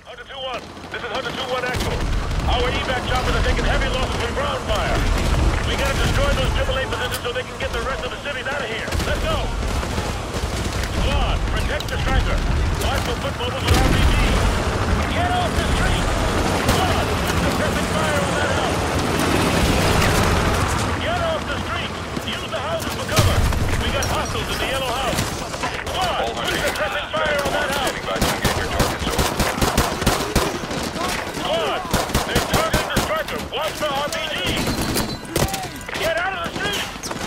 Hunter 2-1. This is Hunter 2-1 actual. Our evac choppers are taking heavy losses from ground fire. We gotta destroy those AAA positions so they can get the rest of the cities out of here. Let's go! Squad, protect the striker. Watch for foot mobiles with RPG. Get off the street! Squad, suppressing fire on that house. Get off the street! Use the houses for cover. We got hostiles in the yellow house. Squad, suppressing fire on that house. Squad, they're targeting the striker. Watch for RPG. Get out of the street!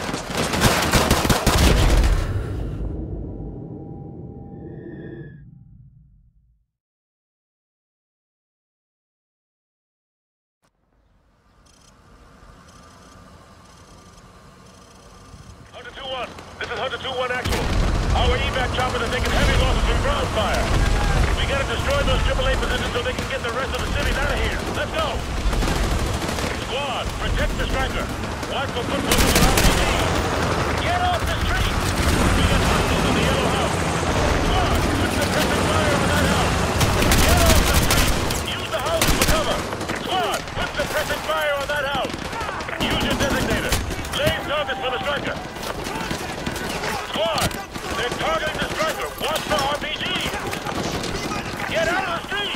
Hunter 2-1. This is Hunter 2-1 actual. Our evac choppers are taking heavy losses from ground fire. We gotta destroy those AAA positions so they can get the rest of the cities out of here. Let's go! Squad, protect the striker. Watch for foot mobiles with RPG. Get off the street! We got hostiles in the yellow house. Squad, put suppressing fire on that house. Get off the street! Use the houses for cover. Squad, put suppressing fire on that house. Use your designator. Lay targets for the striker. Squad, they're targeting the striker. Watch for RPG. Get out of the street!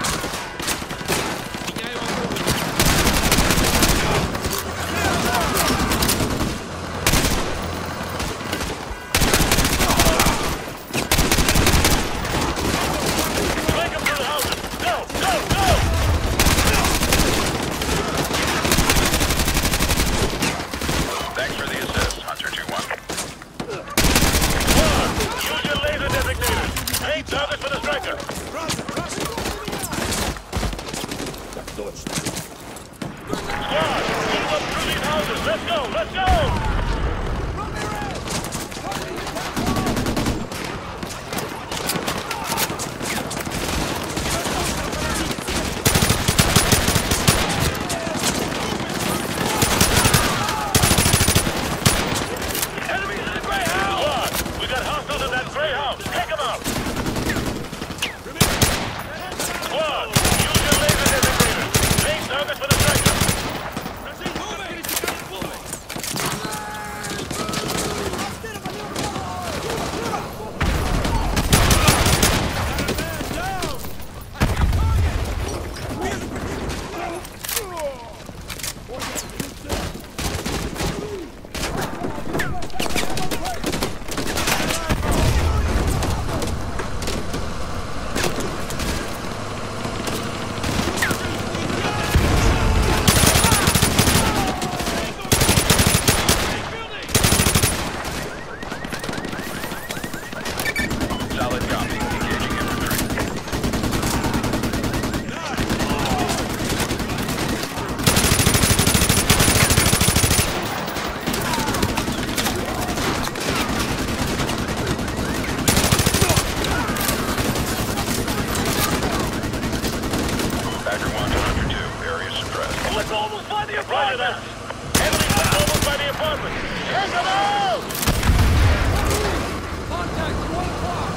Flank them through the houses. Go! Go! Go! Thanks for the assist, Hunter 2-1. Squad, use your laser designators. Lay targets for the striker. Squad, move up through these houses. Let's go! Let's go! Enemies in the gray house! Squad, we got hostiles in that gray house. Take them out! Squad, use your laser designators. Lay targets for the striker. Solid copy. Engaging infantry. Badger 1 to Hunter 2. Area suppressed. Let's almost by the apartment! Enemies are almost by the apartment! Take them out! Contact 1 o'clock!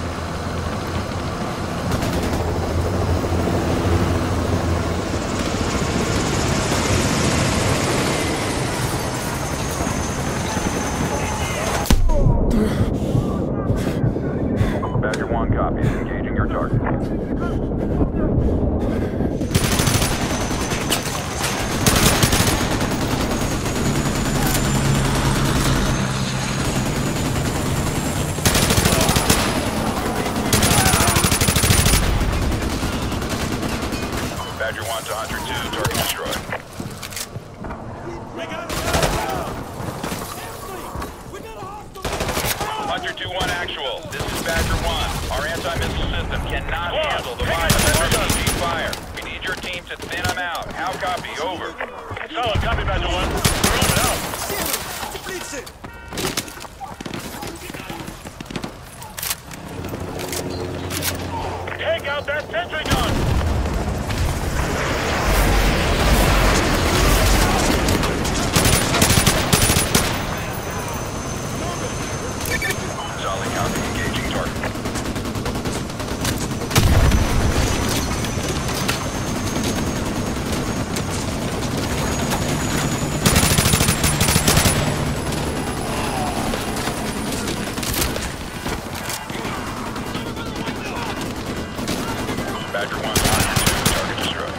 Badger 1 copies. Engaging your target. Badger 1 to Hunter 2. Target destroyed. Hunter 2-1 actual. This is Badger 1. Our anti-missile system cannot handle the line of RPG fire. We need your team to thin them out. How copy? Over. Solid copy, Badger 1. We're on it out. Take out that sentry gun! Badger 1 to Hunter 2, target destroyed.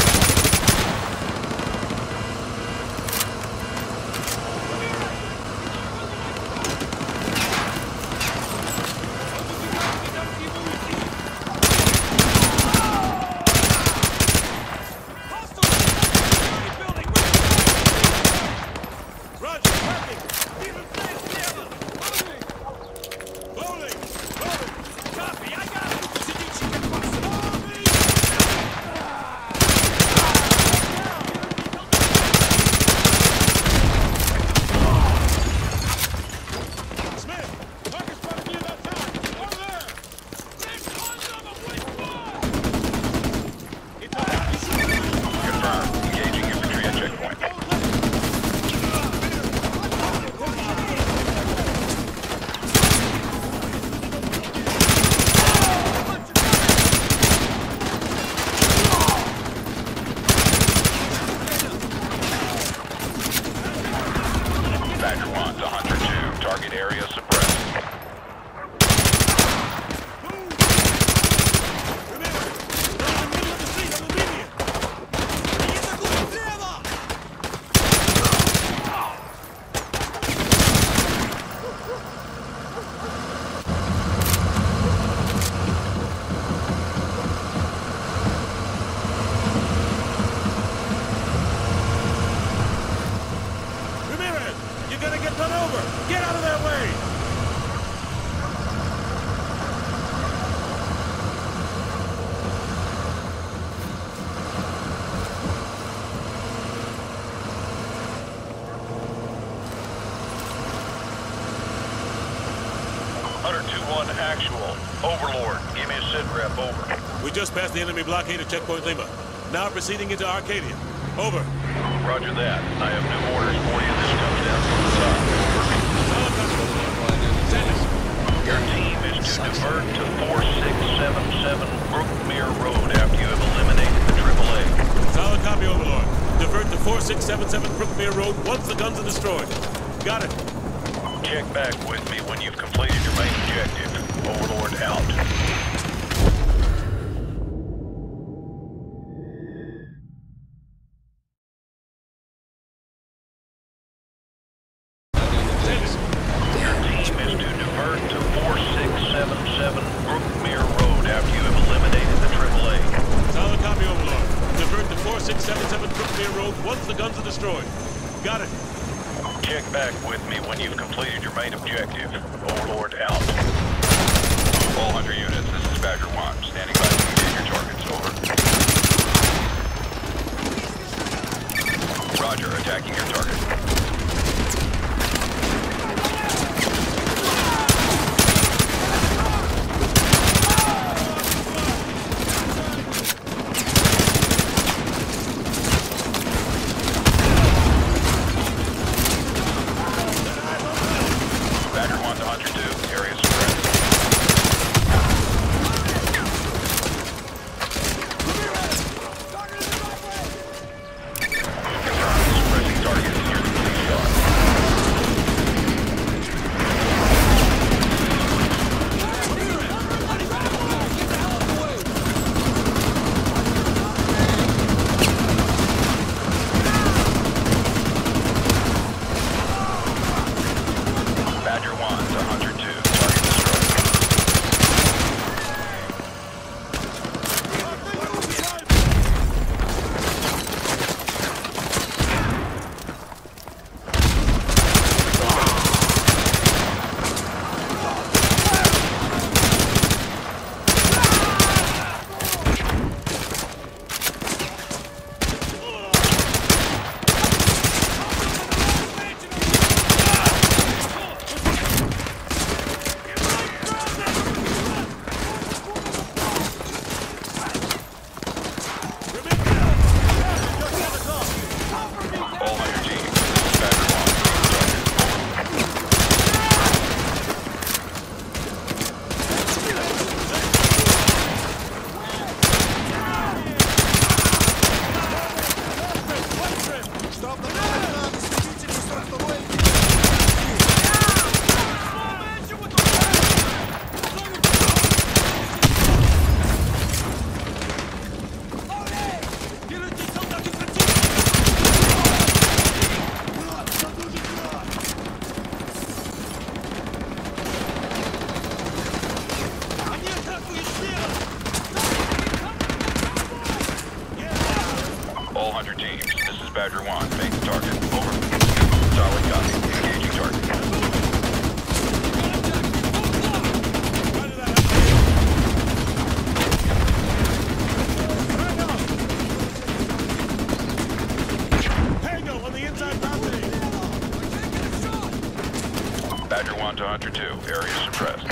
Actual. Overlord, give me a sit rep, over. We just passed the enemy blockade at Checkpoint Lima. Now proceeding into Arcadia. Over. Roger that. I have new orders for you. This comes down from the top. Your team is to divert to 4677 Brookmere Road after you have eliminated the AAA. Solid copy, Overlord. Divert to 4677 Brookmere Road once the guns are destroyed. Got it. Check back with me when you've completed your main objective. Overlord out. Your team is to divert to 4677 Brookmere Road after you have eliminated the AAA. Solid copy, Overlord. Divert to 4677 Brookmere Road once the guns are destroyed. Got it. Check back with me when you've completed your main objective. Overlord out. All Hunter units, this is Badger 1. Standing by to engage your targets, over. Roger, attacking your target. Badger 1 to Hunter 2, area suppressed. Badger 1. Make the target. Over. Solid copy. Engaging target. Tango on the inside balcony. Badger 1 to Hunter 2. Area suppressed.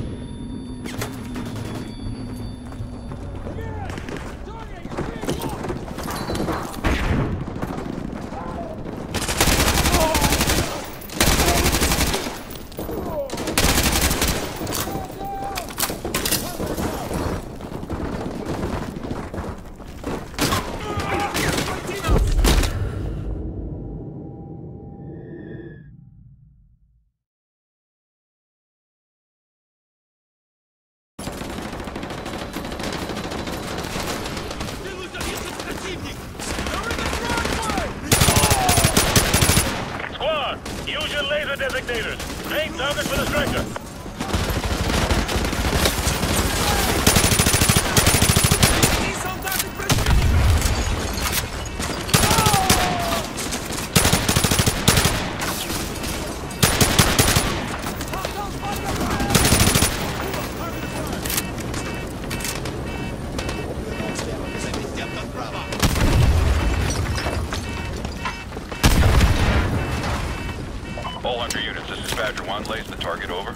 Squad, use your laser designators. Main target for the striker. All Hunter units, this is Badger 1. Lays the target over.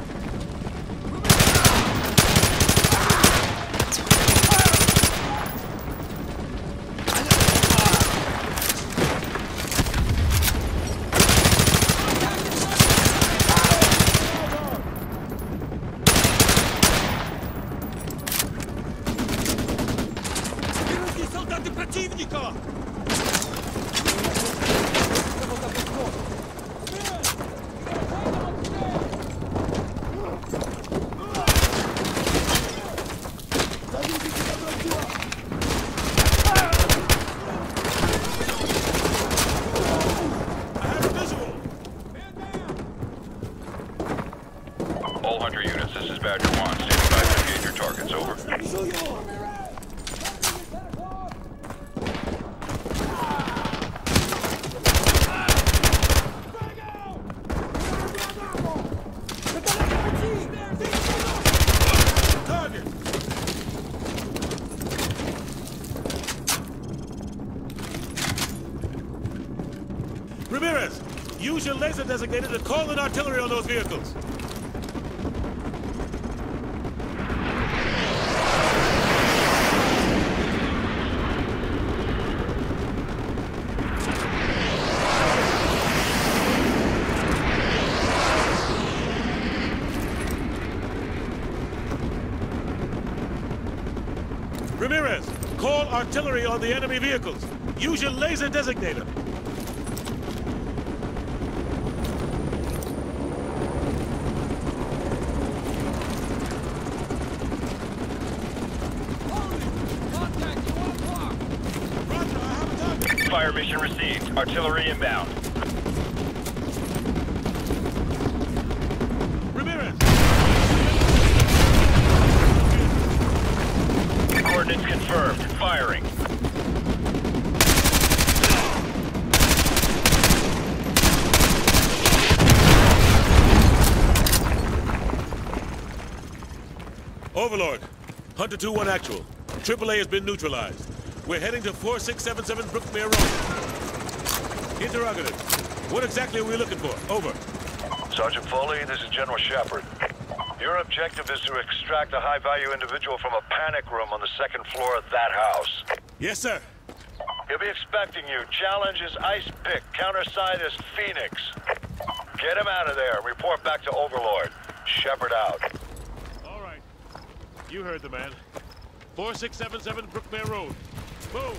Солдаты противника! All Hunter units, this is Badger 1. Stand by to engage your targets. Over. Target! Ramirez, use your laser designator to call in artillery on those vehicles. Ramirez, call artillery on the enemy vehicles. Use your laser designator. Roger, I have a target. Fire mission received. Artillery inbound. Ramirez! Coordinates confirmed. Firing. Overlord, Hunter 2-1 actual. AAA has been neutralized. We're heading to 4677 Brookmere Road. Interrogative. What exactly are we looking for? Over. Sergeant Foley, this is General Shepard. Your objective is to extract a high-value individual from a panic room on the second floor of that house. Yes, sir. He'll be expecting you. Challenge is Ice Pick, counterside is Phoenix. Get him out of there and report back to Overlord. Shepard out. All right. You heard the man. 4677 Brookmere Road. Move!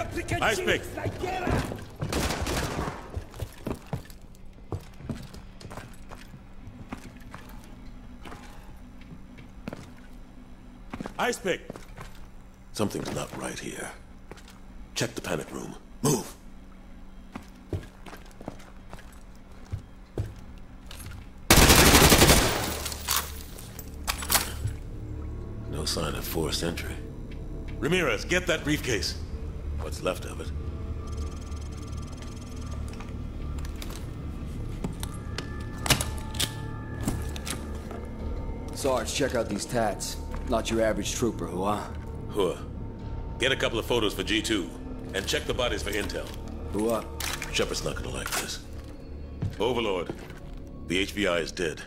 Ice pick. Ice pick. Something's not right here. Check the panic room. Move! No sign of forced entry. Ramirez, get that briefcase. What's left of it? Sarge, check out these tats. Not your average trooper, huh? Huh. Get a couple of photos for G2, and check the bodies for intel. Who up? Shepard's not gonna like this. Overlord, The HVI is dead.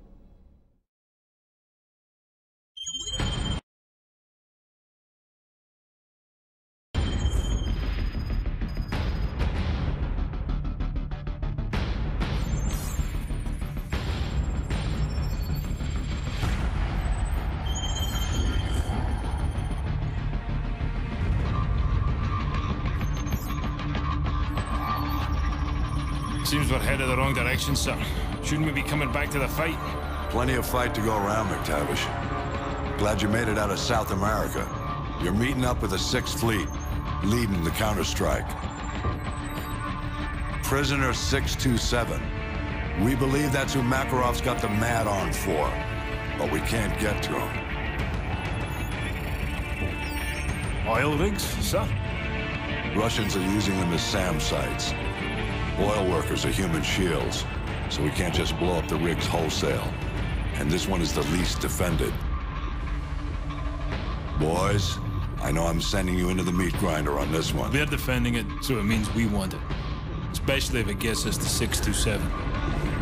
Seems we're headed the wrong direction, sir. Shouldn't we be coming back to the fight? Plenty of fight to go around, McTavish. Glad you made it out of South America. You're meeting up with the 6th Fleet, leading the counterstrike. Prisoner 627. We believe that's who Makarov's got the mad on for, but we can't get to him. Oil rigs, sir? Russians are using them as SAM sites. Oil workers are human shields, so we can't just blow up the rigs wholesale. And this one is the least defended. Boys, I know I'm sending you into the meat grinder on this one. They're defending it, so it means we want it. Especially if it gets us to 627.